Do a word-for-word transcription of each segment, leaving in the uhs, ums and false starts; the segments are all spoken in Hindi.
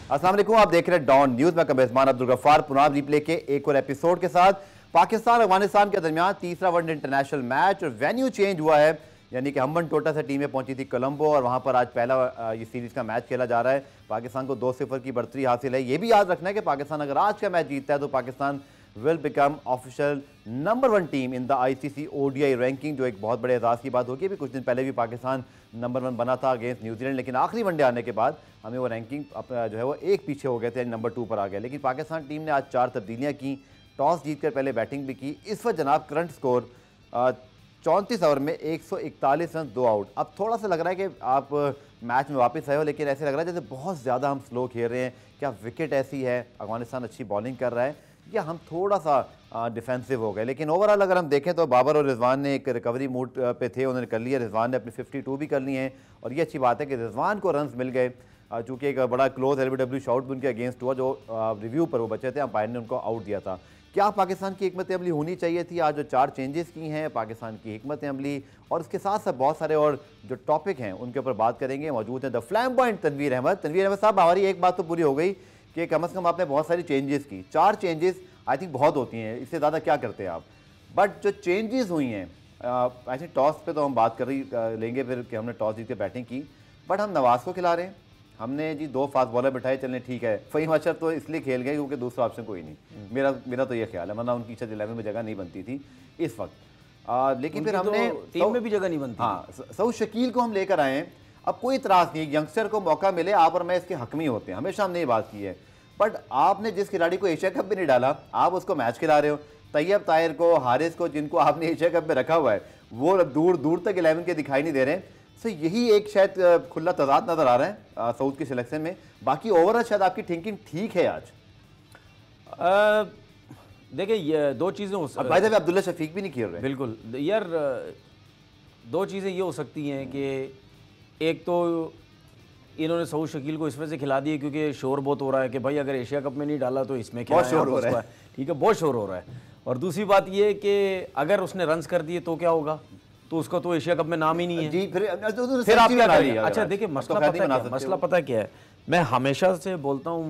अस्सलाम वालेकुम, आप देख रहे हैं डॉन न्यूज में मेजबान अब्दुल गफ्फार पुनाब रिप्ले के एक और एपिसोड के साथ। पाकिस्तान अफगानिस्तान के दरमियान तीसरा वनडे इंटरनेशनल मैच और वेन्यू चेंज हुआ है, यानी कि हम्बन टोटा से टीमें पहुंची थी कोलंबो और वहां पर आज पहला ये सीरीज का मैच खेला जा रहा है। पाकिस्तान को दो सिफर की बढ़तरी हासिल है। ये भी याद रखना है कि पाकिस्तान अगर आज का मैच जीतता है तो Pakistan will become official number one team in the ICC ODI ranking, जो एक बहुत बड़े एजाज़ की बात होगी। अभी कुछ दिन पहले भी पाकिस्तान नंबर वन बना था अगेंस्ट न्यूजीलैंड, लेकिन आखिरी वनडे आने के बाद हमें वो रैंकिंग अपना जो है वो एक पीछे हो गए थे, नंबर टू पर आ गए। लेकिन पाकिस्तान टीम ने आज चार तब्दीलियाँ की, टॉस जीतकर पहले बैटिंग भी की। इस वक्त जनाब करंट स्कोर चौंतीस ओवर में एक सौ इकतालीस रन, दो आउट। अब थोड़ा सा लग रहा है कि आप मैच में वापस आए हो, लेकिन ऐसे लग रहा है जैसे बहुत ज़्यादा हम स्लो खेल रहे हैं। क्या विकेट ऐसी है, अफगानिस्तान अच्छी बॉलिंग कर रहा है, या हम थोड़ा सा डिफेंसिव हो गए। लेकिन ओवरऑल अगर हम देखें तो बाबर और रिजवान ने एक रिकवरी मूड पे थे, उन्होंने कर लिया। रिजवान ने अपनी बावन भी कर ली हैं और ये अच्छी बात है कि रिजवान को रन्स मिल गए, चूँकि एक बड़ा क्लोज एलबीडब्ल्यू शॉट भी उनके अगेंस्ट हुआ, जो रिव्यू पर वो बचे थे, अंपायर ने उनको आउट दिया था। क्या पाकिस्तान की हिकमत अमली होनी चाहिए थी? आज जो चार चेंजेस की हैं पाकिस्तान की हिकमत अमली, और इसके साथ साथ बहुत सारे और जो टॉपिक हैं उनके ऊपर बात करेंगे। मौजूद है द फ्लैम्बॉयंट तनवीर अहमद। तनवीर अहमद साहब, हमारी एक बात तो पूरी हो गई कि कम अज़ कम आपने बहुत सारी चेंजेस की। चार चेंजेस आई थिंक बहुत होती हैं, इससे ज़्यादा क्या करते हैं आप? बट जो चेंजेस हुई हैं, आई थिंक टॉस पे तो हम बात कर रही लेंगे फिर कि हमने टॉस जीत के बैटिंग की, बट हम नवाज को खिला रहे हैं। हमने जी दो फास्ट बॉलर बिठाए, चलने ठीक है। फ़हीम अशरफ तो इसलिए खेल गए क्योंकि दूसरा ऑप्शन कोई नहीं। मेरा मेरा तो ये ख्याल है, वरना उनकी शायद इलेवन में जगह नहीं बनती थी इस वक्त। आ, लेकिन फिर हमने तो टीम में भी जगह नहीं बनती। हाँ, सऊद शकील को हम लेकर आए हैं। अब कोई इतराज़ नहीं, यंगस्टर को मौका मिले, आप और मैं इसके हक में होते हैं, हमेशा हमने ये बात की है। बट आपने जिस खिलाड़ी को एशिया कप भी नहीं डाला, आप उसको मैच खिला रहे हो। तैयब ताहिर को, हारिस को, जिनको आपने एशिया कप में रखा हुआ है, वो दूर दूर तक इलेवन के दिखाई नहीं दे रहे हैं। सो यही एक शायद खुला तजाद नज़र आ रहा है सऊद की सिलेक्शन में। बाकी ओवरऑल शायद आपकी थिंकिंग ठीक है आज। देखिए ये दो चीज़ें हो सकती हैं। अब्दुल्ला शफीक भी नहीं खेल रहे। बिल्कुल यार, दो चीज़ें ये हो सकती हैं कि एक तो इन्होंने सऊद शकील को इस वजह से खिला दिए क्योंकि शोर बहुत हो रहा है कि भाई अगर एशिया कप में नहीं डाला तो इसमें क्या शोर हो रहा है। ठीक है, बहुत शोर हो रहा है। और दूसरी बात ये कि अगर उसने रन्स कर दिए तो क्या होगा, तो उसका तो एशिया कप में नाम ही नहीं है। जी, फिर फिर आप क्या करेंगे? अच्छा देखिए, मसला पता क्या है, मसला पता क्या है, मैं हमेशा से बोलता हूँ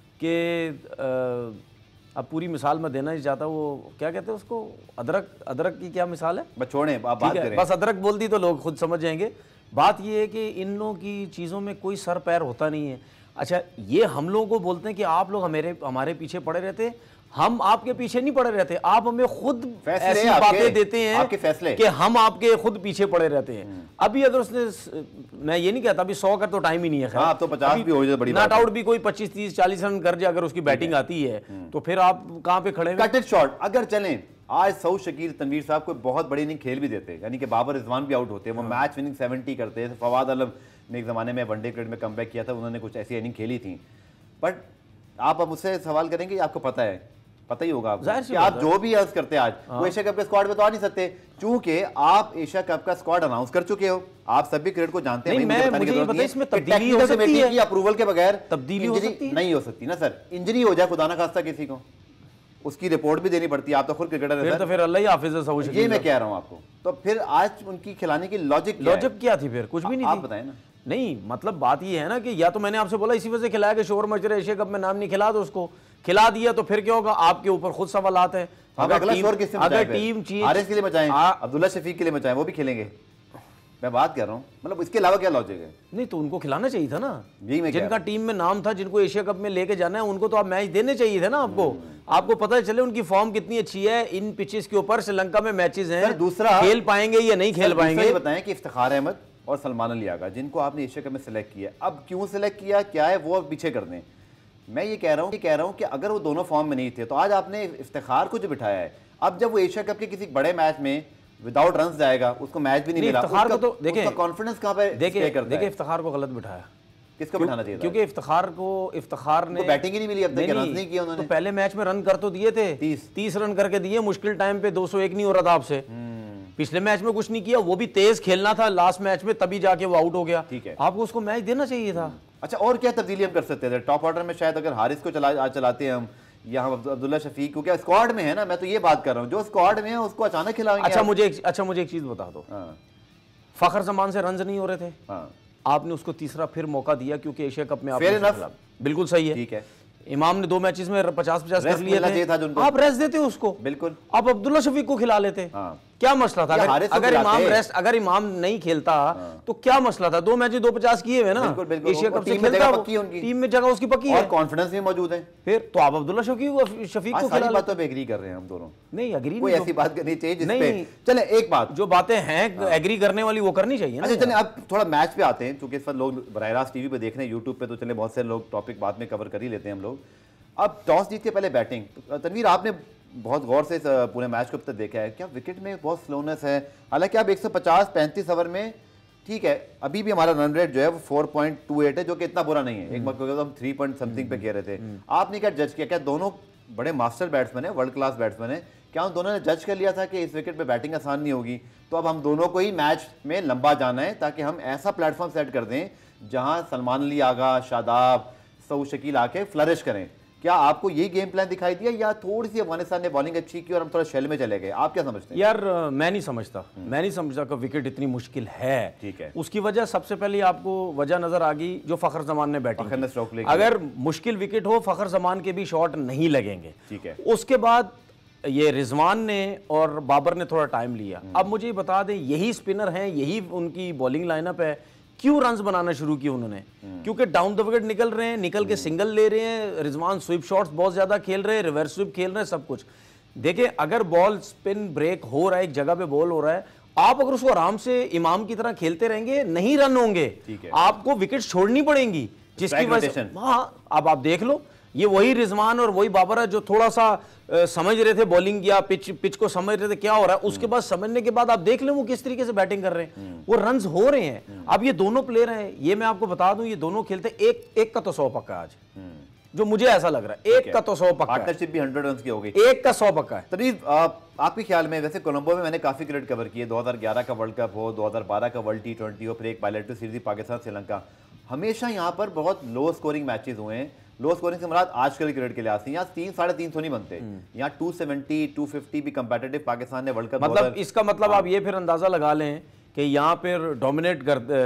कि अब पूरी मिसाल मैं देना ही चाहता, वो क्या कहते हैं उसको, अदरक अदरक की क्या मिसाल है, बस छोड़ें, आप बात करें। बस अदरक बोल दी तो लोग खुद समझ जाएंगे। बात ये है कि इन लोगों की चीज़ों में कोई सर पैर होता नहीं है। अच्छा, ये हम लोगों को बोलते हैं कि आप लोग हमारे हमारे पीछे पड़े रहते, हम आपके पीछे नहीं पड़े रहते। आप हमें खुद ऐसी बातें देते हैं आपके फैसले कि हम आपके खुद पीछे पड़े रहते हैं। अभी अगर उसने, मैं ये नहीं कहता अभी सौ का तो टाइम ही नहीं है, हाँ, तो पचास भी हो जाए बड़ी नॉट आउट भी कोई पच्चीस तीस चालीस रन कर जाए, अगर उसकी बैटिंग आती है तो फिर आप कहाँ पे खड़े हैं? कट इट शॉर्ट अगर चलें। आज सऊद शकील तनवीर साहब कोई बहुत बड़ी इनिंग खेल भी देते, यानी कि बाबर रिजवान भी आउट होते हैं, वो मैच विनिंग सेवेंटी करते हैं। फवाद आलम ने एक ज़माने में वनडे क्रिकेट में कमबैक किया था, उन्होंने कुछ ऐसी इनिंग खेली थी। बट आप अब मुझसे सवाल करेंगे, आपको पता है, पता ही होगा आपको कि आप जो भी अर्ज करते हैं आज, वो एशिया कप के स्क्वाड में तो आ नहीं सकते, क्योंकि आप एशिया कप का स्क्वाड अनाउंस कर चुके हो। आप सभी क्रिकेट को जानते हैं। अप्रूवल के बगैर तब्दीली हो सकती है? नहीं हो सकती ना सर। इंजरी हो जाए खुदा ना खास्ता किसी को, उसकी रिपोर्ट भी देनी पड़ती है। आप तो खुद क्रिकेटर हैं, तो फिर अल्लाह ही हाफिज़ है सऊद शकील। ये मैं कह रहा हूं आपको। तो फिर आज उनकी खिलाने की लॉजिक लॉजिक क्या थी? फिर कुछ भी नहीं, आप बताएं ना। नहीं, मतलब बात ये है ना कि या तो मैंने आपसे बोला इसी वजह से खिलाया कि शोर मच रहा है, एशिया कप में नाम नहीं खिला तो उसको खिला दिया, तो फिर क्या होगा? आपके ऊपर खुद सवालात है। अगर टीम अगर टीम हारिस के लिए मचाएं, अब्दुल्ला शफीक के लिए मचाएं, वो भी खेलेंगे। मैं बात कर रहा हूँ, मतलब इसके अलावा क्या लॉजिक है? नहीं तो उनको खिलाना चाहिए था ना, जिनका टीम में नाम था, जिनको एशिया कप में लेके जाना है, उनको तो आप मैच देने चाहिए थे ना। आपको आपको पता चले उनकी फॉर्म कितनी अच्छी है इन पिचेस के ऊपर। श्रीलंका में मैचेस हैं, दूसरा खेल पाएंगे या नहीं खेल पाएंगे? बताएं कि इफ्तिखार अहमद और सलमान अली आगा, जिनको आपने एशिया कप में सिलेक्ट किया, अब क्यों सिलेक्ट किया, क्या है वो पीछे कर दें। मैं ये कह रहा हूँ कि कह रहा हूँ कि अगर वो दोनों फॉर्म में नहीं थे तो आज आपने इफ्तिखार को जो बिठाया है, अब जब वो एशिया कप के किसी बड़े मैच में विदाउट रन्स जाएगा, उसको मैच भी नहीं मिला, इफ्तिखार को तो देखिए, कॉन्फिडेंस कहाँ पे देखिए देखिए इफ्तिखार को गलत बिठाया। किसको बिठाना चाहिए? क्योंकि इफ्तिखार को इफ्तिखार ने बैटिंग ही नहीं मिली, अब तक रन नहीं किया उन्होंने। तो पहले मैच में रन कर तो दिए थे, तीस तीस रन करके दिए, मुश्किल टाइम पे दो सौ एक नहीं हो रहा था आपसे। पिछले मैच में कुछ नहीं किया, वो भी तेज खेलना था लास्ट मैच में, तभी जाके वो आउट हो गया। ठीक है, आपको उसको मैच देना चाहिए था। अच्छा, और क्या तब्दीली हम कर सकते थे? टॉप ऑर्डर में शायद अगर हारिस को चला चलाते हैं हम, या हम अब्दुल्ला शफीक को, क्या स्क्वाड में है ना, मैं तो ये बात कर रहा हूँ, जो स्क्वाड में है उसको अचानक खिलाएंगे। अच्छा मुझे अच्छा मुझे एक चीज बता दो, फखर जमान से रन नहीं हो रहे थे, आपने उसको तीसरा फिर मौका दिया क्योंकि एशिया कप में आप Fair enough। बिल्कुल सही है। ठीक है, इमाम ने दो मैचेस में पचास पचास कर Rest लिए मिलना चाहिए था थे, जिनको। आप रेस्ट देते हो उसको, बिल्कुल। आप अब्दुल्ला शफीक को खिला लेते। हाँ। क्या मसला था? या अगर, हारिस को अगर इमाम खिलाते। रेस्ट अगर इमाम नहीं खेलता तो क्या मसला था? दो मैच दो पचास किए हुए ना, बिल्कुल, बिल्कुल। एशिया और कप से टीम में खेलता जगह वो, पक्की है उनकी। टीम में जगह उसकी पक्की और है, कॉन्फिडेंस भी मौजूद है। फिर तो आप अब्दुल्ला शफीक शफीक आज को सारी खिला बातों पे एग्री कर रहे हैं हम दोनों, नहीं एग्री कोई नहीं ऐसी बात करनी चाहिए जिस नहीं, पे चले एक बात। जो बातें हैं एग्री करने वाली वो करनी चाहिए ना। अच्छा चले अब थोड़ा मैच पे आते हैं, क्योंकि इस वक्त लोग बराह रास्त टीवी पे देख रहे हैं, यूट्यूब पे तो चले बहुत से लोग टॉपिक बाद में कवर कर ही लेते हैं हम लोग। अब टॉस जीत के पहले बैटिंग, तनवीर आपने बहुत गौर से इस पूरे मैच को अब तक देखा है, क्या विकेट में बहुत स्लोनेस है? हालांकि आप एक सौ पचास पैंतीस ओवर में ठीक है, अभी भी हमारा रन रेट जो है वो चार पॉइंट दो आठ है, जो कि इतना बुरा नहीं है। एक बार तो हम तीन पॉइंट समथिंग पे कह रहे थे, आपने क्या जज किया? क्या दोनों बड़े मास्टर बैट्समैन है, वर्ल्ड क्लास बैट्समैन है, क्या उन दोनों ने जज कर लिया था कि इस विकेट पे बैटिंग आसान नहीं होगी, तो अब हम दोनों को ही मैच में लंबा जाना है ताकि हम ऐसा प्लेटफॉर्म सेट कर दें जहां सलमान अली आगा, शादाब, सऊद शकील आके फ्लरिश करें? क्या आपको यही गेम प्लान दिखाई दिया या थोड़ी सी अफगानिस्तान ने बॉलिंग अच्छी की और हम थोड़ा शेल में चले गए? आप क्या समझते हैं? यार मैं नहीं समझता, मैं नहीं समझता कि विकेट इतनी मुश्किल है। ठीक है, उसकी वजह सबसे पहले आपको वजह नजर आ गई जो फखर जमान ने बैटिंग फखर ने स्ट्रोक की। लेके अगर मुश्किल विकेट हो फखर जमान के भी शॉट नहीं लगेंगे। ठीक है, उसके बाद ये रिजवान ने और बाबर ने थोड़ा टाइम लिया। अब मुझे बता दें, यही स्पिनर हैं, यही उनकी बॉलिंग लाइनअप है, क्यों रन्स बनाना शुरू किए उन्होंने? क्योंकि डाउन द विकेट निकल रहे हैं, निकल के सिंगल ले रहे हैं, रिजवान स्वीप शॉट्स बहुत ज्यादा खेल रहे हैं, रिवर्स स्वीप खेल रहे हैं, सब कुछ। देखिए अगर बॉल स्पिन ब्रेक हो रहा है, एक जगह पे बॉल हो रहा है, आप अगर उसको आराम से इमाम की तरह खेलते रहेंगे नहीं रन होंगे, आपको विकेट छोड़नी पड़ेंगी, जिसकी वजह से हाँ अब आप देख लो, ये वही रिजवान और वही बाबर है जो थोड़ा सा आ, समझ रहे थे बॉलिंग या पिच पिच को समझ रहे थे क्या हो रहा है, उसके बाद समझने के बाद आप देख लें वो किस तरीके से बैटिंग कर रहे हैं, वो रन्स हो रहे हैं। अब ये दोनों प्लेयर हैं, ये मैं आपको बता दूं, ये दोनों खेलते एक एक का तो सौ पक्का आज, जो मुझे ऐसा लग रहा है, एक का तो सौ पक्का, पार्टनरशिप भी हंड्रेड रन की हो गई, एक का सौ पक्का है। तरीब आपके ख्याल में, वैसे कोलंबो में मैंने काफी क्रिकेट कवर किए, दो हज़ार ग्यारह का वर्ल्ड कप हो, दो हज़ार बारह का वर्ल्ड टी ट्वेंटी हो, फिर एक बायलैटरल सीरीज पाकिस्तान श्रीलंका, हमेशा यहाँ पर बहुत लो स्कोरिंग मैचेस हुए हैं। लो स्कोरिंग से मुराद आजकल क्रिकेट के लिहाज से यहाँ तीन साढ़े तीन सौ नहीं बनते, यहाँ टू सेवेंटी टू फिफ्टी भी कंपेटिटिव पाकिस्तान ने वर्ल्ड कप, मतलब इसका मतलब आप ये फिर अंदाजा लगा लें कि यहाँ पर डोमिनेट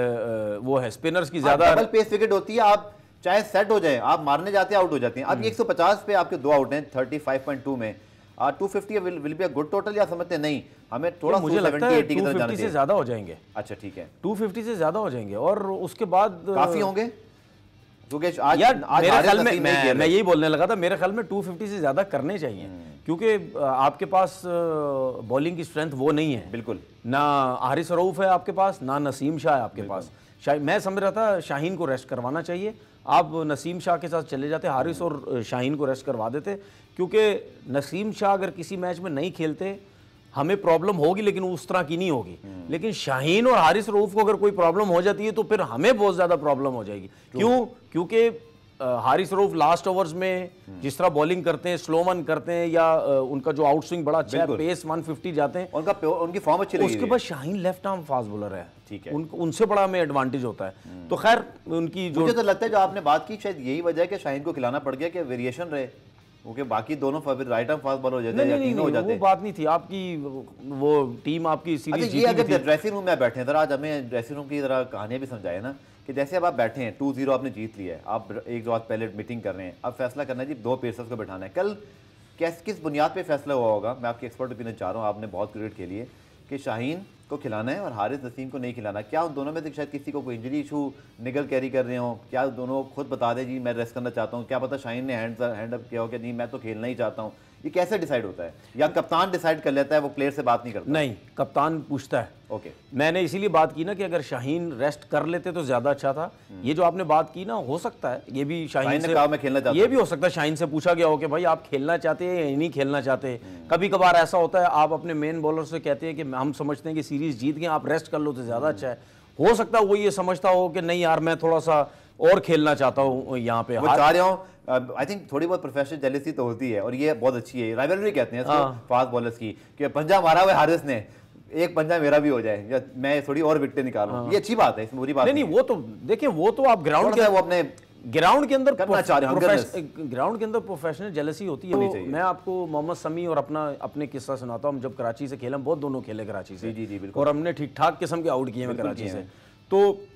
कर वो है स्पिनर्स की ज्यादा डबल पेस विकेट होती है, आप चाहे सेट हो जाए, आप मारने जाते हैं आउट हो जाते हैं। अब एक सौ पचास पे आपके दो आउट हैं पैंतीस पॉइंट दो में, और two fifty will will be a good total, या समझते नहीं हमें थोड़ा मुझे लगता है की तरफ जाना से ज्यादा हो जाएंगे। अच्छा ठीक है, दो सौ पचास से ज्यादा हो जाएंगे और उसके बाद काफी होंगे, क्योंकि आज यार आज मेरे ख्याल में में मैं, मैं यही बोलने लगा था, मेरे ख्याल में दो सौ पचास से ज्यादा करने चाहिए, क्योंकि आपके पास बॉलिंग की स्ट्रेंथ वो नहीं है, बिल्कुल ना हारिस रऊफ है आपके पास, ना नसीम शाह है आपके पास। मैं समझ रहा था शाहीन को रेस्ट करवाना चाहिए, आप नसीम शाह के साथ चले जाते, हारिस और शाहीन को रेस्ट करवा देते, क्योंकि नसीम शाह अगर किसी मैच में नहीं खेलते हमें प्रॉब्लम होगी, लेकिन उस तरह की नहीं होगी। लेकिन शाहीन और हारिस रऊफ को अगर कोई प्रॉब्लम हो जाती है तो फिर हमें बहुत ज्यादा प्रॉब्लम हो जाएगी। क्यों? क्योंकि हारिस रऊफ लास्ट ओवर्स में जिस तरह बॉलिंग करते हैं, स्लो वन करते हैं, या उनका जो आउट स्विंग बड़ा अच्छा है, पेस एक सौ पचास जाते हैं, उनका उनकी फॉर्म अच्छी लगी। उसके बाद Shaheen left arm fast bowler है, ठीक है, उन, उनसे बड़ा हमें एडवांटेज होता है। तो खैर उनकी जो मुझे तो लगता है जो आपने बात की शायद यही वजह है कि शाहीन को खिलाना पड़ गया कि वेरिएशन रहे, क्योंकि बाकी दोनों राइट आर्म फास्ट बॉलर हो जाते हैं या तीनों हो जाते हैं। वो बात नहीं थी आपकी, वो टीम आपकी सीरीज जीती। अच्छा, ये अगर ड्रेसिंग रूम में बैठे हैं, जरा आज हमें ड्रेसिंग रूम की जरा कहानियां भी समझाए ना, कि जैसे अब आप बैठे हैं, टू जीरो आपने जीत लिया है, आप एक दो रात पहले मीटिंग कर रहे हैं, अब फैसला करना है जी दो पेसर्स को बैठाना है, कल किस किस बुनियाद पे फैसला हुआ होगा? मैं आपकी एक्सपर्ट ओपिनियन चाह रहा हूँ, आपने बहुत क्रिकेट खेली है, कि शाहीन को खिलाना है और हारिस नसीम को नहीं खिलाना। क्या उन दोनों में से शायद किसी को कोई इंजरी इशू निगल कैरी कर रहे हो? क्या दोनों खुद बता दें जी मैं रेस्ट करना चाहता हूँ? क्या पता शाहीन ने हैंड हैंड अप किया हो कि नहीं मैं तो खेलना ही चाहता हूँ? ये कैसे डिसाइड होता है? या कप्तान डिसाइड कर लेता है, वो प्लेयर से बात नहीं करता? नहीं, कप्तान पूछता है। ओके, मैंने इसीलिए बात की ना कि अगर शाहीन रेस्ट कर लेते तो ज्यादा अच्छा था। ये जो आपने बात की ना, हो सकता है ये भी शाहीन से, कहा मैं खेलना चाहता ये भी हो सकता है शाहीन से पूछा गया हो कि भाई आप खेलना चाहते हैं या नहीं खेलना चाहते। कभी कभार ऐसा होता है, आप अपने मेन बॉलर से कहते हैं कि हम समझते हैं कि सीरीज जीत गए, आप रेस्ट कर लो तो ज्यादा अच्छा है। हो सकता है वो ये समझता हो कि नहीं यार मैं थोड़ा सा और खेलना चाहता हूँ यहाँ पे, चाह रहा हूँ। आई थिंक थोड़ी बहुत प्रोफेशनल जेलसी तो होती है और ये बहुत अच्छी है, राइवलरी कहते हैं इसको फास्ट बॉलर्स की, कि पंजा मारा हुआ हारिस ने, एक पंजा मेरा भी हो जाए या मैं थोड़ी और विकेटें निकालूं। ये अच्छी बात है, इसमें बुरी बात नहीं। नहीं वो तो देखिए, वो तो आप ग्राउंड के वो अपने ग्राउंड के अंदर करना चाह रहे हैं, ग्राउंड के अंदर प्रोफेशनल जेलसी होती है। तो मैं आपको मोहम्मद समी और अपना अपने किस्सा सुनाता हूँ। हम जब कराची से खेले, हम बहुत दोनों खेले कराची से, जी जी बिल्कुल, और हमने ठीक ठाक किस्म के आउट किए हैं कराची से। तो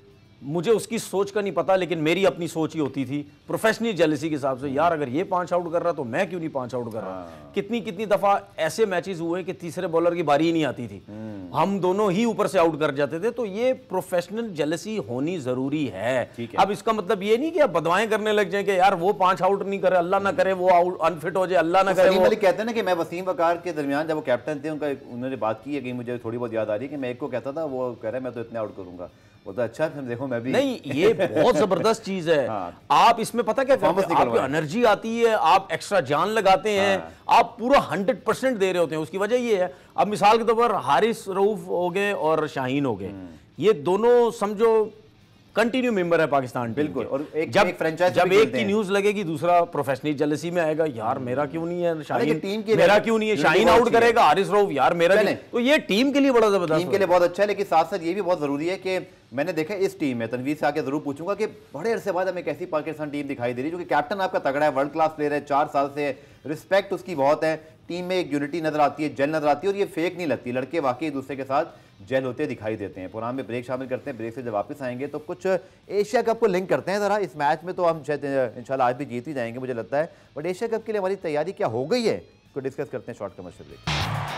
मुझे उसकी सोच का नहीं पता, लेकिन मेरी अपनी सोच ही होती थी प्रोफेशनल जेलसी के हिसाब से, यार अगर ये पांच आउट कर रहा तो मैं क्यों नहीं पांच आउट कर रहा। कितनी कितनी दफा ऐसे मैचेस हुए कि तीसरे बॉलर की बारी ही नहीं आती थी, हम दोनों ही ऊपर से आउट कर जाते थे। तो ये प्रोफेशनल जेलसी होनी जरूरी है। अब इसका मतलब ये नहीं कि आप बदवाएं करने लग जाए कि यार वो पांच आउट नहीं करे, अल्लाह ना करे वो आउट अनफिट हो जाए, अल्लाह ना करे। वो कहते हैं ना कि मैं वसीम वकार के दरमियान जब वो कैप्टन थे, उनका उन्होंने बात की है कि मुझे थोड़ी बहुत याद आ रही है कि मैं एक को कहता था, वो कह रहा है मैं तो इतने आउट करूंगा, वो तो अच्छा फिर देखो मैं भी नहीं, ये बहुत जबरदस्त चीज है। हाँ। आप इसमें पता क्या करते हैं, आपकी एनर्जी आती है, आप एक्स्ट्रा जान लगाते हैं। हाँ। आप पूरा हंड्रेड परसेंट दे रहे होते हैं। उसकी वजह ये है, अब मिसाल के तौर पर हारिस रऊफ हो गए और शाहीन हो गए, ये दोनों समझो कंटिन्यू मेंबर है पाकिस्तान टीम। बिल्कुल। और एक, जब एक फ्रेंचाइज जब एक की न्यूज लगेगी दूसरा प्रोफेशनल जेलसी में आएगा, यार मेरा क्यों नहीं है शाहीन, टीम के मेरा क्यों नहीं है शाहीन आउट करेगा, हारिस रऊफ यार मेरा नहीं। तो ये टीम के लिए बड़ा जबरदस्त, टीम के लिए बहुत अच्छा है। लेकिन साथ साथ ये भी बहुत जरूरी है कि मैंने देखा इस टीम में, तनवीर से आके जरूर पूछूंगा कि बड़े अरसे बाद हमें कैसी पाकिस्तान टीम दिखाई दे रही है, जो कि कैप्टन आपका तगड़ा है, वर्ल्ड क्लास प्लेयर है, चार साल से रिस्पेक्ट उसकी बहुत है, टीम में एक यूनिटी नजर आती है, जेल नजर आती है, और ये फेक नहीं लगती, लड़के वाकई एक दूसरे के साथ जेल होते दिखाई देते हैं। प्रोग्राम में ब्रेक शामिल करते हैं, ब्रेक से जब वापस आएंगे तो कुछ एशिया कप को लिंक करते हैं जरा। इस मैच में तो हम शायद इंशाल्लाह आज भी जीत ही जाएंगे मुझे लगता है, बट एशिया कप के लिए हमारी तैयारी क्या हो गई है इसको डिस्कस करते हैं शॉर्ट कमर्शियल ब्रेक।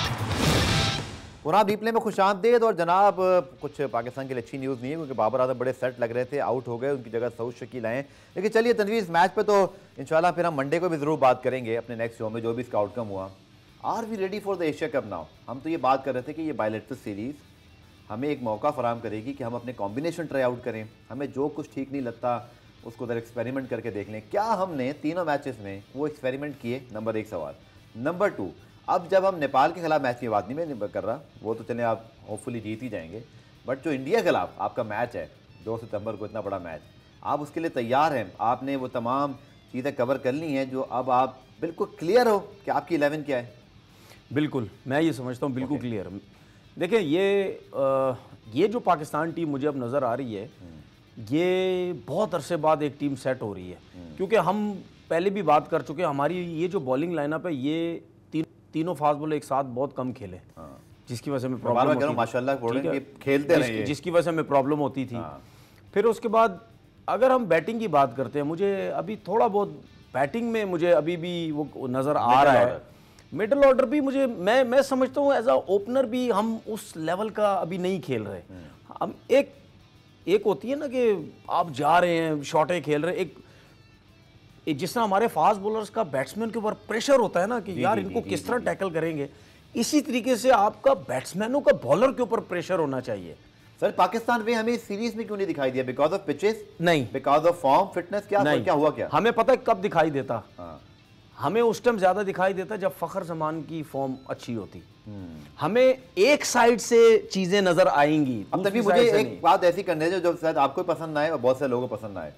पुराना रिप्ले में खुशामदीद। और जनाब कुछ पाकिस्तान के लिए अच्छी न्यूज़ नहीं है, क्योंकि बाबर आजम बड़े सेट लग रहे थे, आउट हो गए, उनकी जगह सऊद शकील आए। लेकिन चलिए तनवीर, इस मैच पे तो इंशाल्लाह फिर हम मंडे को भी ज़रूर बात करेंगे अपने नेक्स्ट शो में, जो भी इसका आउटकम हुआ। Are we ready for the Asia cup now? हम तो ये बात कर रहे थे कि ये बायलैटरल सीरीज़ हमें एक मौका फराहम करेगी कि हम अपने कॉम्बिनेशन ट्राई आउट करें, हमें जो कुछ ठीक नहीं लगता उसको उधर एक्सपेरिमेंट करके देख लें। क्या हमने तीनों मैचेस में वो एक्सपेरिमेंट किए? नंबर एक सवाल। नंबर टू, अब जब हम नेपाल के खिलाफ मैच की बात नहीं मैं कर रहा, वो तो चले आप होपफुली जीत ही जाएंगे, बट जो इंडिया के खिलाफ आपका मैच है दो सितंबर को, इतना बड़ा मैच, आप उसके लिए तैयार हैं? आपने वो तमाम चीज़ें कवर कर ली हैं जो अब आप बिल्कुल क्लियर हो कि आपकी इलेवन क्या है? बिल्कुल, मैं ये समझता हूँ बिल्कुल क्लियर। देखिए ये आ, ये जो पाकिस्तान टीम मुझे अब नज़र आ रही है, ये बहुत अरसे बाद एक टीम सेट हो रही है, क्योंकि हम पहले भी बात कर चुके हैं, हमारी ये जो बॉलिंग लाइनअप है, ये तीन, तीनों फास्ट बॉलर एक साथ बहुत कम खेले, जिसकी वजह से हमें प्रॉब्लम होती थी। माशाल्लाह खेलते रहे, जिस, जिसकी वजह से हमें प्रॉब्लम होती थी। फिर उसके बाद अगर हम बैटिंग की बात करते हैं, मुझे अभी थोड़ा बहुत बैटिंग में मुझे अभी भी वो नज़र आ रहा है। मिडल ऑर्डर भी मुझे मैं मैं समझता हूँ एज अ ओपनर भी हम उस लेवल का अभी नहीं खेल रहे। हम एक एक होती है ना कि आप जा रहे हैं शॉटें खेल रहे हैं, एक, एक जिस तरह हमारे फास्ट बॉलर्स का बैट्समैन के ऊपर प्रेशर होता है ना कि यार इनको किस तरह टैकल करेंगे, इसी तरीके से आपका बैट्समैनों का बॉलर के ऊपर प्रेशर होना चाहिए। सर पाकिस्तान में हमें सीरीज में क्यों नहीं दिखाई दिया? Because of pitches? नहीं, बिकॉज ऑफ फॉर्म, फिटनेस? क्या नहीं, क्या हुआ क्या? हमें पता है कब दिखाई देता। हाँ। हमें उस टाइम ज्यादा दिखाई देता जब फखर जमान की फॉर्म अच्छी होती। हमें एक साइड से चीजें नजर आएंगी। अब तभी मुझे एक बात ऐसी करने जो जो शायद आपको पसंद आए और बहुत से लोगों को पसंद आए,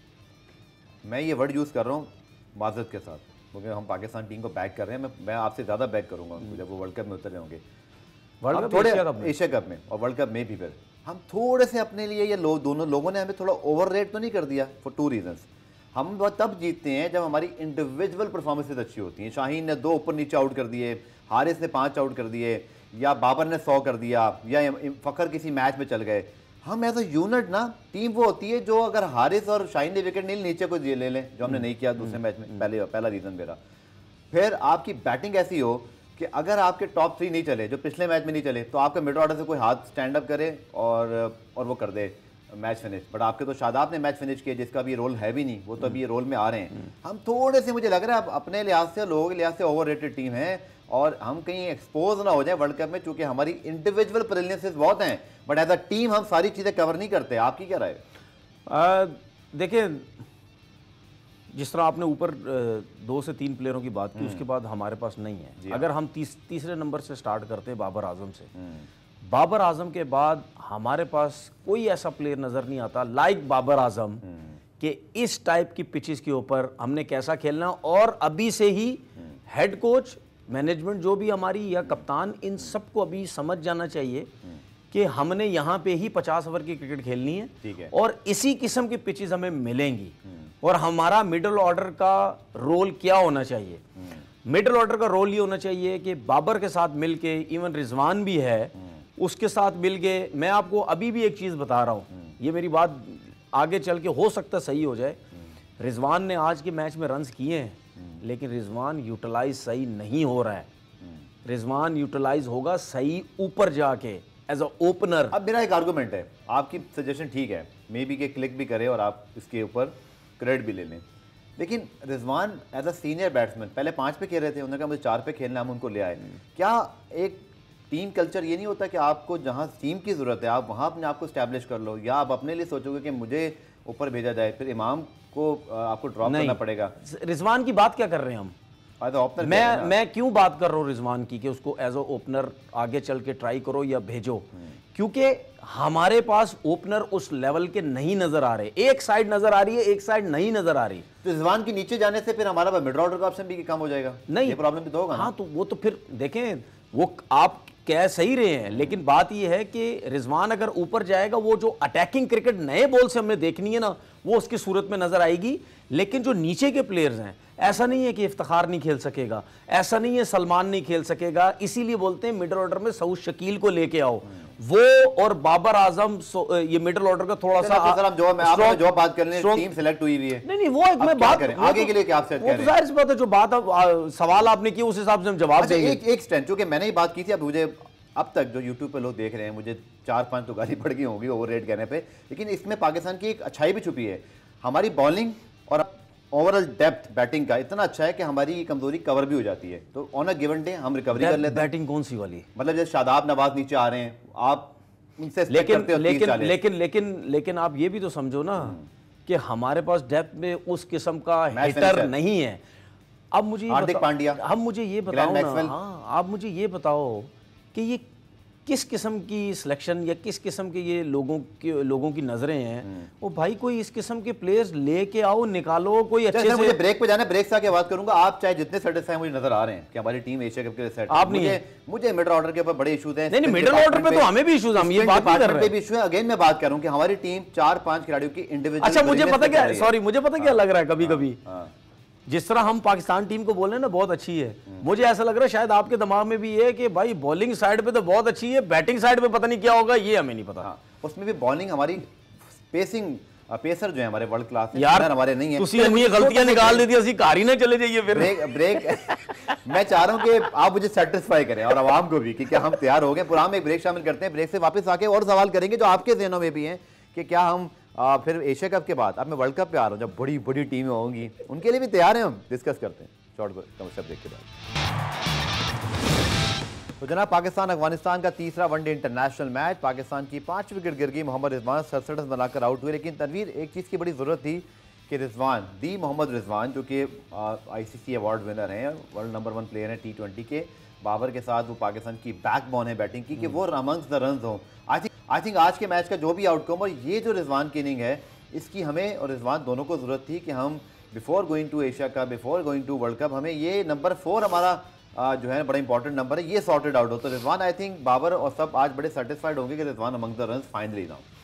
मैं ये वर्ड यूज कर रहा हूँ माजरत के साथ, क्योंकि हम पाकिस्तान टीम को बैक कर रहे हैं। मैं मैं आपसे ज्यादा बैक करूंगा जब वो वर्ल्ड कप में उतर होंगे, वर्ल्ड कप थोड़े एशिया कप में और वर्ल्ड कप में भी। फिर हम थोड़े से अपने लिए ये लो, दोनों लोगों ने हमें थोड़ा ओवर रेट तो नहीं कर दिया? For two reasons. हम तब जीतते हैं जब हमारी इंडिविजुअल परफॉर्मेंसेज अच्छी होती हैं। शाहीन ने दो ऊपर नीचे आउट कर दिए, हारिस ने पांच आउट कर दिए, या बाबर ने सौ कर दिया, या फखर किसी मैच में चल गए। हम एज अ यूनिट ना, टीम वो होती है जो अगर हारिस और शाहीन ने विकेट नहीं नीचे कोई ले लें, जो हमने नहीं किया दूसरे मैच में, पहले पहला रीजन मेरा। फिर आपकी बैटिंग ऐसी हो कि अगर आपके टॉप थ्री नहीं चले, जो पिछले मैच में नहीं चले, तो आपका मिड ऑर्डर से कोई हाथ स्टैंड अप करे और और वो कर दे मैच फिनिश। बट आपके तो शादाब ने मैच फिनिश किया, जिसका भी रोल है भी नहीं, वो तो अभी ये रोल में आ रहे हैं। हम थोड़े से, मुझे लग रहा है अपने लिहाज से, लोगों के लिहाज से ओवर रेटेड टीम है, और हम कहीं एक्सपोज ना हो जाए वर्ल्ड कप में, क्योंकि हमारी इंडिविजुअल ब्रिलियंसेस बहुत हैं, बट एज अ टीम हम सारी चीजें कवर नहीं करते। आपकी क्या राय? देखिए, जिस तरह आपने ऊपर दो से तीन प्लेयरों की बात की, उसके बाद हमारे पास नहीं है। अगर हम तीस, तीसरे नंबर से स्टार्ट करते हैं बाबर आजम से, बाबर आजम के बाद हमारे पास कोई ऐसा प्लेयर नजर नहीं आता लाइक बाबर आजम कि इस टाइप की पिचेस के ऊपर हमने कैसा खेलना। और अभी से ही हेड कोच, मैनेजमेंट जो भी हमारी, या कप्तान, इन सबको अभी समझ जाना चाहिए कि हमने यहाँ पे ही पचास ओवर की क्रिकेट खेलनी है, है। और इसी किस्म की पिचेस हमें मिलेंगी। और हमारा मिडिल ऑर्डर का रोल क्या होना चाहिए? मिडिल ऑर्डर का रोल ये होना चाहिए कि बाबर के साथ मिलके, इवन रिजवान भी है उसके साथ मिल के, मैं आपको अभी भी एक चीज बता रहा हूं, ये मेरी बात आगे चल के हो सकता सही हो जाए। रिजवान ने आज के मैच में रन्स किए हैं, लेकिन रिजवान यूटिलाइज सही नहीं हो रहा है। रिजवान यूटिलाइज होगा सही ऊपर जाके एज अ ओपनर। अब मेरा एक आर्गूमेंट है, आपकी सजेशन ठीक है, मे बी के क्लिक भी करें और आप इसके ऊपर क्रेडिट भी ले लें, लेकिन Rizwan as a senior batsman पहले पाँच पे खेल रहे थे, उन्होंने कहा मुझे चार पे खेलना, हम उनको ले आए। क्या एक टीम कल्चर ये नहीं होता कि आपको जहाँ टीम की ज़रूरत है आप वहाँ अपने आप को स्टैब्लिश कर लो, या आप अपने लिए सोचोगे कि मुझे ऊपर भेजा जाए, फिर इमाम को आपको ड्रॉप करना पड़ेगा। रिजवान की बात क्या कर रहे हैं हम? ओपनर मैं मैं क्यों बात कर रहा हूँ रिजवान की कि उसको एज अ ओपनर आगे चल के ट्राई करो या भेजो, क्योंकि हमारे पास ओपनर उस लेवल के नहीं नजर आ रहे। एक साइड नजर आ रही है, एक साइड नहीं नजर आ रही। तो रिजवान के नीचे जाने से फिर हमारा मिड ऑर्डर का ऑप्शन भी कम हो जाएगा। नहीं, ये प्रॉब्लम भी तो होगा। हाँ, तो वो तो फिर देखें, वो आप कह सही रहे हैं, लेकिन बात ये है कि रिजवान अगर ऊपर जाएगा, वो जो अटैकिंग क्रिकेट नए बॉल से हमने देखनी है ना, वो उसकी सूरत में नजर आएगी। लेकिन जो नीचे के प्लेयर्स हैं, ऐसा नहीं है कि इफ्तिखार नहीं खेल सकेगा, ऐसा नहीं है सलमान नहीं खेल सकेगा। इसीलिए बोलते हैं मिडिल ऑर्डर में सऊद शकील को लेके आओ, वो और बाबर आजम, ये मिडिल ऑर्डर का थोड़ा सा आप जो मैं आपने जो बात कर रहे हैं, टीम सेलेक्ट हुई हुई है। नहीं नहीं, वो एक मैं बात करें आगे के लिए क्या आप सेट करें, जाहिर सी बात है, जो बात सवाल आपने किया उस हिसाब से हम जवाब देंगे। एक एक स्ट्रेंथ, क्योंकि मैंने ही बात की थी, अब मुझे अब तक जो यूट्यूब पे लोग देख रहे हैं, मुझे चार पांच तो गाली पड़ गई होगी ओवर रेट कहने पे, लेकिन इसमें पाकिस्तान की एक अच्छाई भी छुपी है। हमारी बॉलिंग और ओवरऑल डेप्थ बैटिंग का इतना अच्छा है कि हमारी कमजोरी कवर भी हो जाती है। तो ऑन अ गिवन डे हम रिकवरी कर लेते हैं। बैटिंग कौन सी वाली? मतलब जैसे शादाब नवाज नीचे आ रहे हैं, आप उनसे लेकिन लेकिन लेकिन लेकिन लेकिन आप ये भी तो समझो ना कि हमारे पास डेप्थ में उस किस्म का हिटर नहीं है। अब मुझे हार्दिक पांड्या, अब मुझे ये बताओ ना, हाँ, आप मुझे ये बताओ कि ये किस किस्म की सिलेक्शन या किस किस्म के ये लोगों के लोगों की नजरें हैं। वो भाई कोई इस किस्म के प्लेयर्स लेके आओ, निकालो कोई अच्छे से। मुझे ब्रेक पे जाना है, ब्रेक से आके बात करूंगा। आप चाहे जितने सेटिस्फाई मुझे नजर आ रहे हैं कि हमारी टीम एशिया कप के लिए सेट, आप नहीं मुझे मुझे मिडिल ऑर्डर के ऊपर बड़े इश्यूज हैं। नहीं नहीं, मिडिल ऑर्डर पे तो हमें भी इश्यूज, हम ये बात नहीं कर रहे हैं, इशू है। अगेन मैं बात कर रहा हूं कि हमारी टीम चार पांच खिलाड़ियों की इंडिविजुअल। अच्छा, मुझे पता क्या, सॉरी मुझे पता क्या लग रहा है, कभी कभी जिस तरह हम पाकिस्तान टीम को बोल रहे हैं ना बहुत अच्छी है, मुझे ऐसा लग रहा है शायद आपके दिमाग में भी है कि भाई बॉलिंग साइड पे तो बहुत अच्छी है, बैटिंग साइड पे पता नहीं क्या होगा, ये हमें नहीं पता। हाँ, उसमें भी बॉलिंग हमारी पेसिंग पेसर जो है हमारे वर्ल्ड क्लास है यार, हमारे नहीं है। तुसी अन्य गलतियां निकाल देती, असि कार ही ना चले जाइए फिर। ब्रेक ब्रेक मैं चाह रहा हूं कि आप मुझे सेटिस्फाई करें और आवाम को भी कि क्या हम तैयार हो गए। पूरा हम एक ब्रेक शामिल करते हैं, ब्रेक से वापस आके और सवाल करेंगे जो आपके ज़हनों में भी हैं कि क्या हम आ, फिर एशिया कप के बाद, अब मैं वर्ल्ड कप पे आ रहा हूँ, जब बड़ी बड़ी टीमें होंगी उनके लिए भी तैयार हैं। हम डिस्कस करते हैं शॉर्ट कमर्शियल ब्रेक के बाद। तो जनाब, पाकिस्तान अफगानिस्तान का तीसरा वनडे इंटरनेशनल मैच, पाकिस्तान की पांच विकेट गिर गई। मोहम्मद रिजवान सड़सठ रन बनाकर आउट हुए, लेकिन तनवीर एक चीज़ की बड़ी ज़रूरत थी कि रिजवान दी मोहम्मद रिजवान जो कि आईसीसी अवार्ड विनर हैं, वर्ल्ड नंबर वन प्लेयर हैं टी ट्वेंटी के, बाबर के साथ वो पाकिस्तान की बैकबोन है बैटिंग की, कि वो अमंग्स द रन्स हों। आई थिंक आई थिंक आज के मैच का जो भी आउटकम और ये जो रिजवान की इनिंग है, इसकी हमें और रिजवान दोनों को ज़रूरत थी कि हम before going to Asia cup, before going to world cup, हमें ये नंबर फोर हमारा आ, जो है बड़ा इंपॉर्टेंट नंबर है, ये सॉर्टेड आउट हो। तो रिजवान, आई थिंक बाबर और सब आज बड़े सेटिस्फाइड होंगे कि Rizwan among the runs finally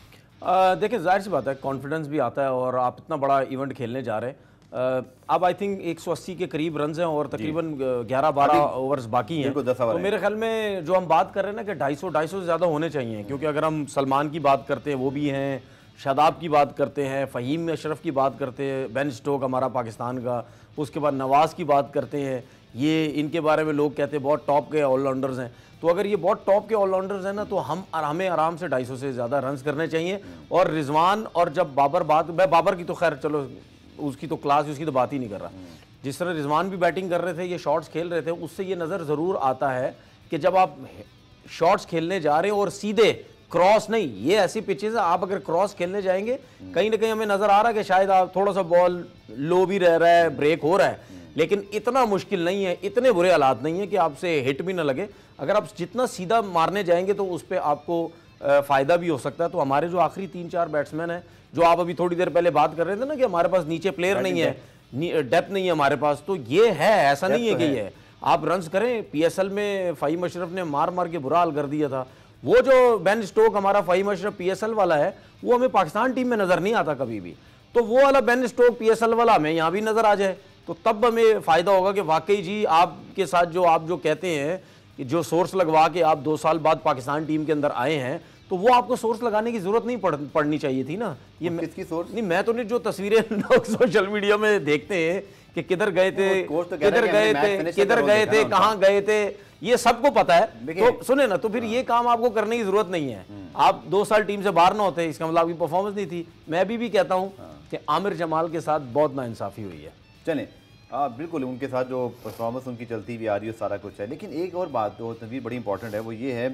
ना। देखिए, जाहिर सी बात है, कॉन्फिडेंस भी आता है और आप इतना बड़ा इवेंट खेलने जा रहे हैं। Uh, अब आई थिंक एक सौ अस्सी के करीब रन हैं और तकरीबन ग्यारह बारह ओवर्स बाकी हैं। तो मेरे ख्याल में जो हम बात कर रहे हैं ना कि ढाई सौ ढाई सौ से ज़्यादा होने चाहिए, क्योंकि अगर हम सलमान की बात करते हैं वो भी हैं, शादाब की बात करते हैं, फ़हीम अशरफ की बात करते हैं, बेन स्टोक हमारा पाकिस्तान का, उसके बाद नवाज़ की बात करते हैं, ये इनके बारे में लोग कहते हैं बहुत टॉप के ऑलराउंडर्स हैं। तो अगर ये बहुत टॉप के ऑलराउंडर्स हैं ना, तो हम हमें आराम से ढाई सौ से ज़्यादा रन करने चाहिए। और रिजवान और जब बाबर बात, मैं बाबर की तो खैर चलो उसकी तो क्लास, उसकी तो बात ही नहीं कर रहा, जिस तरह रिजवान भी बैटिंग कर रहे थे, ये शॉट्स खेल रहे थे, उससे ये नज़र ज़रूर आता है कि जब आप शॉट्स खेलने जा रहे हो और सीधे क्रॉस नहीं, ये ऐसी पिचेज है, आप अगर क्रॉस खेलने जाएंगे कहीं ना कहीं हमें नज़र आ रहा है कि शायद आप थोड़ा सा बॉल लो भी रह रहा है, ब्रेक हो रहा है, लेकिन इतना मुश्किल नहीं है, इतने बुरे हालात नहीं है कि आपसे हिट भी ना लगे। अगर आप जितना सीधा मारने जाएंगे तो उस पर आपको फ़ायदा भी हो सकता है। तो हमारे जो आखिरी तीन चार बैट्समैन हैं, जो आप अभी थोड़ी देर पहले बात कर रहे थे ना कि हमारे पास नीचे प्लेयर नहीं है, डेप्थ नहीं है हमारे पास, तो ये है, ऐसा नहीं है कि ये है। आप रन्स करें, पीएसएल में फ़हीम अशरफ ने मार मार के बुरा हाल कर दिया था। वो जो बेन स्टोक हमारा फ़हीम अशरफ पीएसएल वाला है, वो हमें पाकिस्तान टीम में नज़र नहीं आता कभी भी। तो वो वाला बेन स्टोक पीएसएल वाला हमें यहाँ भी नज़र आ जाए तो तब हमें फ़ायदा होगा कि वाकई जी आपके साथ जो आप जो कहते हैं कि जो सोर्स लगवा के आप दो साल बाद पाकिस्तान टीम के अंदर आए हैं, तो वो आपको सोर्स लगाने की जरूरत नहीं पड़, पड़नी चाहिए थी ना। ये किसकी सोर्स? नहीं, मैं तो नहीं, जो तस्वीरें लोग सोशल मीडिया में देखते हैं कि किधर गए थे, किधर गए थे, किधर गए थे, कहाँ गए थे, ये सबको पता है। तो सुने ना, तो फिर ये काम आपको करने की जरूरत नहीं है। आप दो साल टीम से बाहर ना होते, इसका मतलब आपकी परफॉर्मेंस नहीं थी। मैं अभी भी कहता हूँ कि आमिर जमाल के साथ बहुत नाइंसाफी हुई है। चलें, हाँ बिल्कुल, उनके साथ जो परफॉर्मेंस उनकी चलती भी आ रही है सारा कुछ है। लेकिन एक और बात जो तनवीर बड़ी इंपॉर्टेंट है वो ये है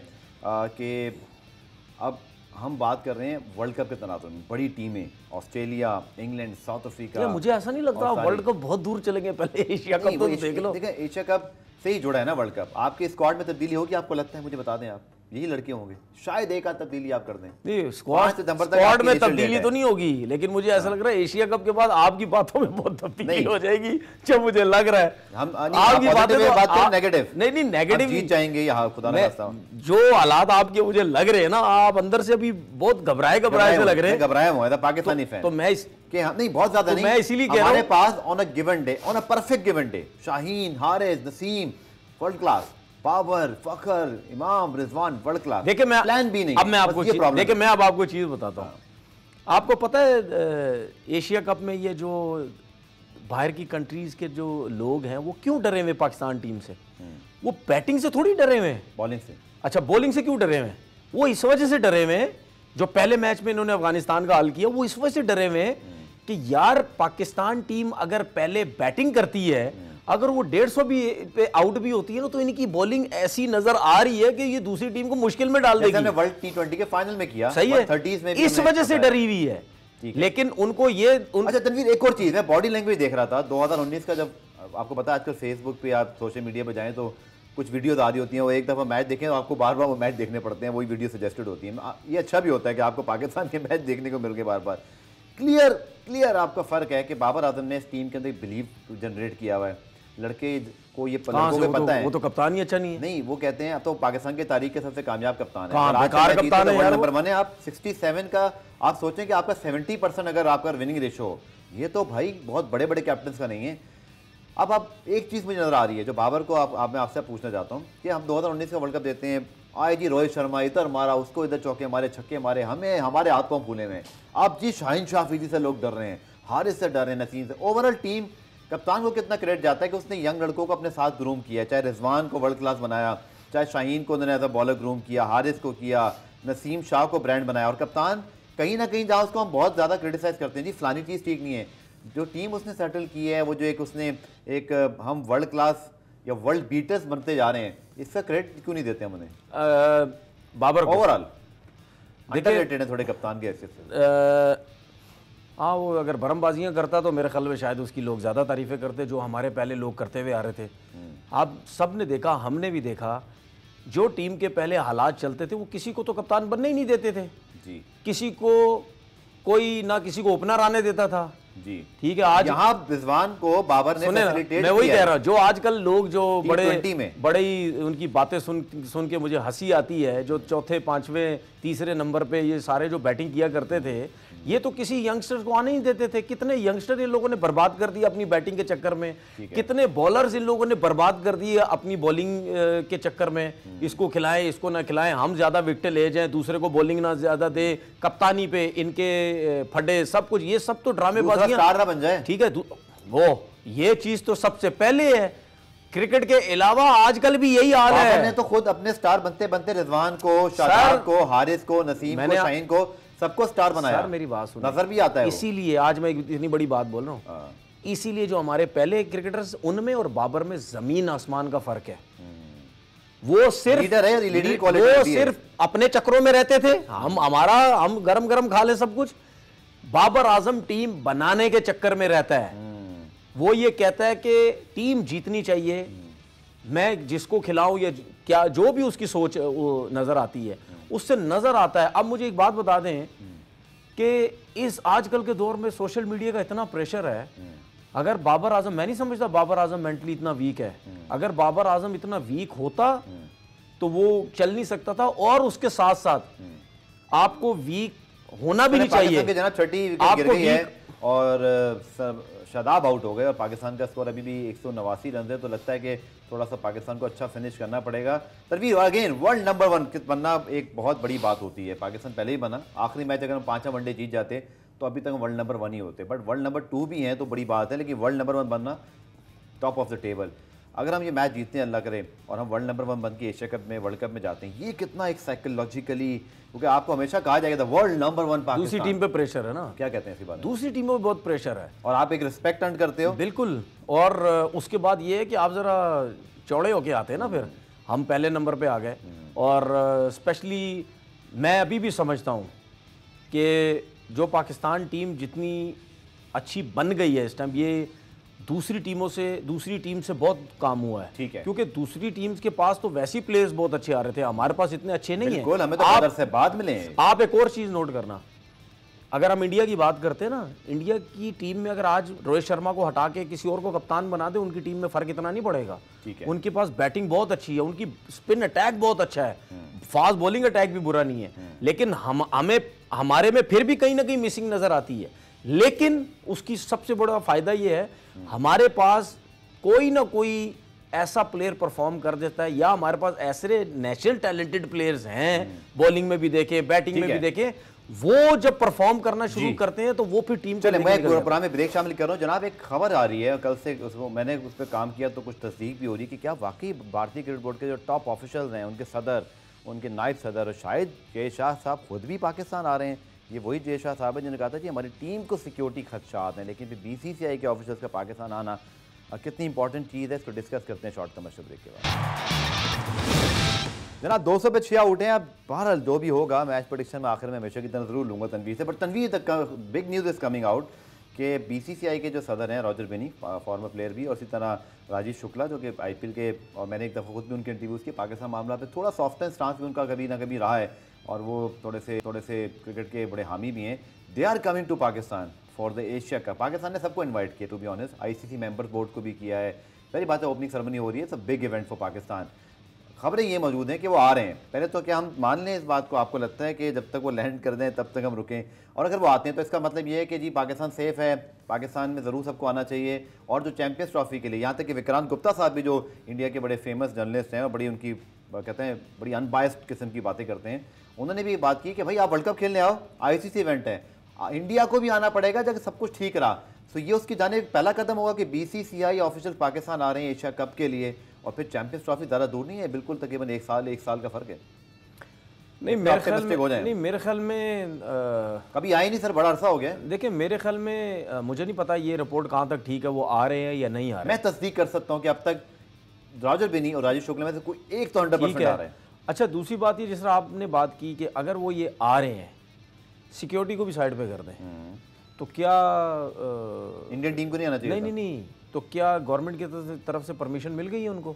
कि अब हम बात कर रहे हैं वर्ल्ड कप के तनाज़ुर में, बड़ी टीमें ऑस्ट्रेलिया, इंग्लैंड, साउथ अफ्रीका। मुझे ऐसा नहीं लगता वर्ल्ड कप बहुत दूर चलेंगे, पहले एशिया कप तो देख लो। देखिए एशिया कप से ही जुड़ा है ना वर्ल्ड कप। आपके स्क्वाड में तब्दीली होगी आपको लगता है? मुझे बता दें, आप यही लड़के होंगे, शायद एक आध तब्दीली आप कर दें। नहीं, स्क्वाड स्क्वाड में तब्दीली तो नहीं होगी, लेकिन मुझे ऐसा लग रहा है एशिया कप के बाद आपकी बातों में बहुत तब्दीली हो जाएगी, जो मुझे लग रहा है। हम आपकी बातें तो बात करें नेगेटिव, नहीं नहीं नेगेटिव जीत जाएंगे यहाँ, खुदा ना खास्ता। जो हालात आपके मुझे लग रहे हैं ना, आप अंदर से अभी बहुत घबराए घबराए से लग रहे हैं। घबराया हुआ है पाकिस्तानी फैन। तो मैं इस नहीं, बहुत ज्यादा नहीं, मैं इसीलिए कह रहा हूं हमारे पास on a given day, on a perfect given day, Shaheen, Haris, Naseem world class, Babar, Fakhar, Imam, Rizwan world class. देखिए मैं प्लान भी नहीं। अब मैं आपको देखिए मैं अब आपको चीज बताता हूँ। आपको पता है एशिया कप में ये जो बाहर की कंट्रीज के जो लोग हैं वो क्यों डरे हुए पाकिस्तान टीम से? वो बैटिंग से थोड़ी डरे हुए हैं, बॉलिंग से। अच्छा, बॉलिंग से क्यों डरे हुए हैं? वो इस वजह से डरे हुए हैं, जो पहले मैच में इन्होंने अफगानिस्तान का हल किया, वो इस वजह से डरे हुए हैं कि यार पाकिस्तान टीम अगर पहले बैटिंग करती है, अगर वो डेढ़ सौ भी पे आउट भी होती है ना, तो इनकी बॉलिंग ऐसी नजर आ रही है कि ये दूसरी टीम को मुश्किल में डाल देगी। हमने वर्ल्ड टी ट्वेंटी के फाइनल में किया, सही है, थर्टीज़ में इस वजह से डरी हुई है। लेकिन उनको ये उन... अच्छा तनवीर, एक और चीज, मैं बॉडी लैंग्वेज देख रहा था दो हज़ार उन्नीस का, जब आपको पता है आजकल फेसबुक पे आप सोशल मीडिया पे जाएं तो कुछ वीडियोस आ रही होती हैं, वो एक दफा मैच देखें तो आपको बार बार वो मैच देखने पड़ते हैं, वही वीडियो सजेस्टेड होती है। ये अच्छा भी होता है कि आपको पाकिस्तान के मैच देखने को मिल गए बार बार। क्लियर क्लियर आपका फर्क है कि बाबर आजम ने इस टीम के अंदर बिलीव जनरेट किया हुआ है। लड़के को ये लड़कों को पता है, वो तो कप्तान ही अच्छा नहीं है। नहीं, वो कहते हैं अब तो पाकिस्तान के तारीख के सबसे कामयाब कप्तान है, बेकार कप्तान है यार। नंबर वन है, आप सड़सठ का आप सोचें कि आपका सत्तर परसेंट अगर आपका विनिंग रेशो हो, ये तो भाई बहुत बड़े बड़े कैप्टन का नहीं है। अब आप एक चीज़ मुझे नजर आ रही है जो बाबर को आप, आप मैं आपसे पूछना चाहता हूँ कि हम दो हज़ार उन्नीस का वर्ल्ड कप देते हैं, आए जी रोहित शर्मा इधर मारा, उसको इधर चौके मारे, छक्के मारे, हमें हमारे हाथ पांव फूले में। अब जी शाहीन शाह अफरीदी से लोग डर रहे हैं, हारिस से डर रहे हैं, नसीम से। ओवरऑल टीम कप्तान को कितना क्रेडिट जाता है कि उसने यंग लड़कों को अपने साथ ग्रूम किया, चाहे रिजवान को वर्ल्ड क्लास बनाया, चाहे शाहीन को उन्होंने एज अ बॉलर ग्रूम किया, हारिस को किया, नसीम शाह को ब्रांड बनाया। और कप्तान कहीं ना कहीं जहाँ उसको हम बहुत ज़्यादा क्रिटिसाइज करते हैं, जी फलानी चीज़ ठीक नहीं है, जो टीम उसने सेटल की है, वो जो एक उसने एक हम वर्ल्ड क्लास या वर्ल्ड बीटर्स बनते जा रहे हैं, इसका क्रेडिट क्यों नहीं देते हम उन्हें? बाबर ओवरऑल अंडररेटेड है थोड़े कप्तान के हैसियत से। हाँ, वो अगर बरमबाजियाँ करता तो मेरे ख्याल में शायद उसकी लोग ज़्यादा तारीफ़ें करते, जो हमारे पहले लोग करते हुए आ रहे थे। आप सब ने देखा, हमने भी देखा, जो टीम के पहले हालात चलते थे वो किसी को तो कप्तान बनने ही नहीं देते थे जी। किसी को कोई ना किसी को ओपनर आने देता था जी। ठीक है, आज यहाँ रिजवान को बाबर ने फैसिलिटेट, मैं वही कह रहा हूँ, जो आजकल लोग जो बड़े में बड़े ही उनकी बातें सुन सुन के मुझे हंसी आती है, जो चौथे पांचवें तीसरे नंबर पे ये सारे जो बैटिंग किया करते थे, ये तो किसी यंगस्टर्स को आने ही देते थे। कितने यंगस्टर इन लोगों ने बर्बाद कर दिया अपनी बैटिंग के चक्कर में, कितने बॉलर्स इन लोगों ने बर्बाद कर दिए अपनी बॉलिंग के चक्कर में, इसको खिलाएं इसको ना खिलाएं, हम ज्यादा विकेट ले जाएं, दूसरे को बॉलिंग ना ज्यादा दे, कप्तानी पे इनके फटे, सब कुछ ये सब तो ड्रामेबाजियां बन जाए। ठीक है, वो ये चीज तो सबसे पहले है। क्रिकेट के अलावा आजकल भी यही हाल है। ने तो खुद अपने स्टार बनते बनते रिजवान को, शादाब को, हारिस को, नसीम को, शाहीन को, सबको स्टार बनाया। सर मेरी बात सुनो, नजर भी आता है। इसीलिए आज मैं इतनी बड़ी बात बोल रहा हूँ, इसीलिए जो हमारे पहले क्रिकेटर्स, उनमें और बाबर में जमीन आसमान का फर्क है। वो सिर्फ लीडर है, लीडर वो सिर्फ अपने चक्रों में रहते थे, हम हमारा हम गरम गरम खा ले सब कुछ। बाबर आजम टीम बनाने के चक्कर में रहता है। वो ये कहता है कि टीम जीतनी चाहिए, मैं जिसको खिलाऊं या क्या जो भी उसकी सोच वो नजर आती है, उससे नजर आता है। अब मुझे एक बात बता दें कि इस आजकल के दौर में सोशल मीडिया का इतना प्रेशर है, अगर बाबर आजम, मैं नहीं समझता बाबर आजम मेंटली इतना वीक है, अगर बाबर आजम इतना वीक होता तो वो चल नहीं सकता था। और उसके साथ साथ आपको वीक होना भी नहीं चाहिए, छठी आपको वीक और शादाब आउट हो गए और पाकिस्तान का स्कोर अभी भी एक सौ नवासी रन है, तो लगता है कि थोड़ा सा पाकिस्तान को अच्छा फिनिश करना पड़ेगा। Tanveer again world number one बनना एक बहुत बड़ी बात होती है। पाकिस्तान पहले ही बना, आखिरी मैच अगर हम पाँचवा वनडे जीत जाते तो अभी तक वर्ल्ड नंबर वन ही होते, बट वर्ल्ड नंबर टू भी हैं तो बड़ी बात है, लेकिन वर्ल्ड नंबर वन बनना टॉप ऑफ द टेबल। अगर हम ये मैच जीतते हैं अल्लाह करे और हम वर्ल्ड नंबर वन बन के एशिया कप में वर्ल्ड कप में जाते हैं, ये कितना एक साइकोलॉजिकली, क्योंकि आपको हमेशा कहा जाएगा वर्ल्ड नंबर वन पाकिस्तान, दूसरी टीम पे प्रेशर है ना, क्या कहते हैं इसी बात, दूसरी टीमों पे बहुत प्रेशर है और आप एक रिस्पेक्ट अर्न करते हो। बिल्कुल, और उसके बाद ये है कि आप जरा चौड़े होके आते हैं ना, फिर हम पहले नंबर पे आ गए। और स्पेशली मैं अभी भी समझता हूँ कि जो पाकिस्तान टीम जितनी अच्छी बन गई है इस टाइम, ये दूसरी टीमों से दूसरी टीम से बहुत काम हुआ है। ठीक है, क्योंकि दूसरी टीम्स के पास तो वैसे ही प्लेयर्स बहुत अच्छे आ रहे थे, हमारे पास इतने अच्छे नहीं है। हमें तो आप, से बाद मिले। आप एक और चीज नोट करना, अगर हम इंडिया की बात करते हैं ना, इंडिया की टीम में अगर आज रोहित शर्मा को हटा के किसी और को कप्तान बना दे, उनकी टीम में फर्क इतना नहीं पड़ेगा। ठीक है, उनके पास बैटिंग बहुत अच्छी है, उनकी स्पिन अटैक बहुत अच्छा है, फास्ट बॉलिंग अटैक भी बुरा नहीं है, लेकिन हम हमें हमारे में फिर भी कहीं ना कहीं मिसिंग नजर आती है। लेकिन उसकी सबसे बड़ा फायदा यह है हमारे पास कोई ना कोई ऐसा प्लेयर परफॉर्म कर देता है, या हमारे पास ऐसे नेचुरल टैलेंटेड प्लेयर्स हैं, बॉलिंग में भी देखें, बैटिंग में भी देखें, वो जब परफॉर्म करना शुरू करते हैं तो वो फिर टीम चले। मैं प्रोग्राम में ब्रेक शामिल कर रहा हूँ जनाब। एक खबर आ रही है कल से, उसको मैंने उस पर काम किया तो कुछ तस्दीक भी हो रही है कि क्या वाकई भारतीय क्रिकेट बोर्ड के जो टॉप ऑफिशियल्स हैं, उनके सदर, उनके नायब सदर और शायद जय शाह साहब खुद भी पाकिस्तान आ रहे हैं। ये वही जय शाह साहब है जिन्होंने कहा था कि हमारी टीम को सिक्योरिटी खदशात हैं, लेकिन फिर बीसीसीआई के ऑफिसर्स का पाकिस्तान आना कितनी इंपॉर्टेंट चीज़ है, इसको डिस्कस करते हैं शॉर्ट कमर्शियल ब्रेक के बाद। जनाब दो सौ पे छः आउट हैं। अब बहरहाल जो भी होगा मैच प्रेडिक्शन में आखिर में हमेशा की तरह जरूर लूँगा तनवीर से, बट तनवीर तक का big news is coming out कि बीसीसीआई के जो सदर हैं रॉजर बेनी, फॉर्मर प्लेयर भी, और इसी तरह राजीव शुक्ला जो कि आईपीएल के, और मैंने एक दफ़ा खुद भी उनके इंटरव्यूज़ किए, पाकिस्तान मामला पे थोड़ा सॉफ्ट एंड स्टांस भी उनका कभी ना कभी रहा है, और वो थोड़े से थोड़े से क्रिकेट के बड़े हामी भी हैं। They are coming to Pakistan for the Asia cup. Pakistan ने सबको इन्वाइट किया, to be honest, ICC members board को भी किया है। पहली बात है ओपनिंग सेरेमनी हो रही है, it's a big event for Pakistan. खबरें ये मौजूद हैं कि वो आ रहे हैं। पहले तो क्या हम मान लें इस बात को, आपको लगता है कि जब तक वो लैंड कर दें तब तक हम रुकें, और अगर वो आते हैं तो इसका मतलब ये है कि जी पाकिस्तान सेफ है, पाकिस्तान में ज़रूर सबको आना चाहिए। और जो चैंपियंस ट्रॉफी के लिए, यहाँ तक कि विक्रांत गुप्ता साहब भी जो इंडिया के बड़े फेमस जर्नलिस्ट हैं और बड़ी उनकी कहते हैं बड़ी अनबायस्ड किस्म की बातें करते हैं, उन्होंने भी बात की कि भाई आप वर्ल्ड कप खेलने आओ, आईसीसी इवेंट है, इंडिया को भी आना पड़ेगा जब सब कुछ ठीक रहा। तो ये उसकी जाने पहला कदम होगा कि बीसीसीआई ऑफिशियल पाकिस्तान आ रहे हैं एशिया कप के लिए, और फिर चैंपियंस ट्रॉफी ज़्यादा दूर नहीं है, बिल्कुल तकरीबन एक साल एक साल का फ़र्क है। नहीं मेरे ख्याल में नहीं मेरे ख्याल में कभी आए नहीं सर, बड़ा अरसा हो गया। देखिए मेरे ख्याल में आ, मुझे नहीं पता ये रिपोर्ट कहाँ तक ठीक है, वो आ रहे हैं या नहीं आ रहे। मैं तस्दीक कर सकता हूँ कि अब तक रॉजर बेनी और राजीव शुक्ला में से कोई एक तो हंड्रेड परसेंट आ रहा है। अच्छा, दूसरी बात ये, जिस तरह आपने बात की कि अगर वो ये आ रहे हैं, सिक्योरिटी को भी साइड पे कर दें, तो क्या इंडियन टीम को नहीं आना चाहिए? नहीं नहीं नहीं, तो क्या गवर्नमेंट की तरफ से परमिशन मिल गई है उनको?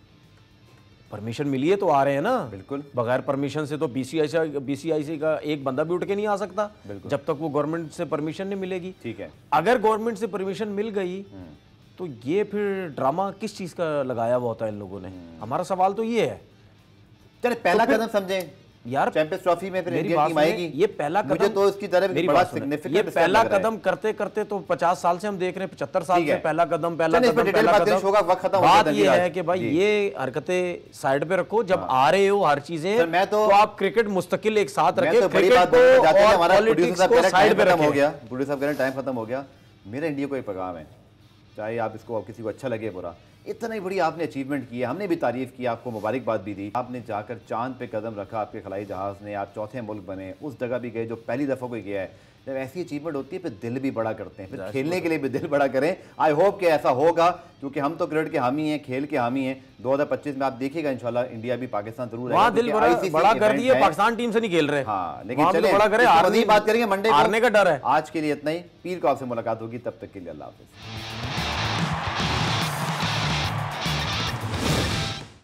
परमिशन मिली है तो आ रहे हैं ना। बिल्कुल, बगैर परमिशन से तो बीसीआई से बीसीआईसी का एक बंदा भी उठ के नहीं आ सकता जब तक वो गवर्नमेंट से परमिशन नहीं मिलेगी। ठीक है, अगर गवर्नमेंट से परमिशन मिल गई तो ये फिर ड्रामा किस चीज का लगाया हुआ होता है इन लोगों ने? हमारा सवाल तो ये है। चले पहला तो कदम समझें यार, चैंपियंस ट्रॉफी में फिर इंडिया टीम आएगी, ये पहला कदम, मुझे तो इसकी तरफ बड़ा सिग्निफिकेंट ये पहला कदम करते करते तो पचास साल से हम देख रहे हैं, पचहत्तर साल से पहला कदम पहला कदम पहला कदम। बात ये है कि भाई ये हरकतें साइड पे रखो, जब आ रहे हो हर चीजें मैं तो आप क्रिकेट मुस्तकिल एक साथ रखे, क्रिकेट को और पॉलिटिक्स को साइड पे खत्म हो गया। प्रोड्यूसर साहब कह रहे हैं टाइम खत्म हो गया। मेरा इंडिया को एक पैगाम है, चाहे आप इसको किसी को अच्छा लगे बुरा, इतना ही बड़ी आपने अचीवमेंट की है, हमने भी तारीफ की, आपको मुबारकबाद भी दी। आपने जाकर चांद पे कदम रखा, आपके खलाई जहाज़ ने, आप चौथे मुल्क बने, उस जगह भी गए जो पहली दफ़ा कोई गया है। जब ऐसी अचीवमेंट होती है फिर दिल भी बड़ा करते हैं, फिर खेलने के लिए भी दिल बड़ा करें। आई होप कि ऐसा होगा, क्योंकि हम तो क्रिकेट के हामी हैं, खेल के हामी हैं। दो हज़ार पच्चीस में आप देखिएगा इंशाल्लाह इंडिया भी पाकिस्तान जरूर वहाँ दिल बड़ा, बड़ा कर दिए, पाकिस्तान टीम से नहीं खेल रहे। हाँ, लेकिन चलिए बड़ा करे, हारने की बात करेंगे मंडे को, हारने का डर है। आज के लिए इतना ही, पीर को आपसे मुलाकात होगी, तब तक के लिए अल्लाह हाफिज़।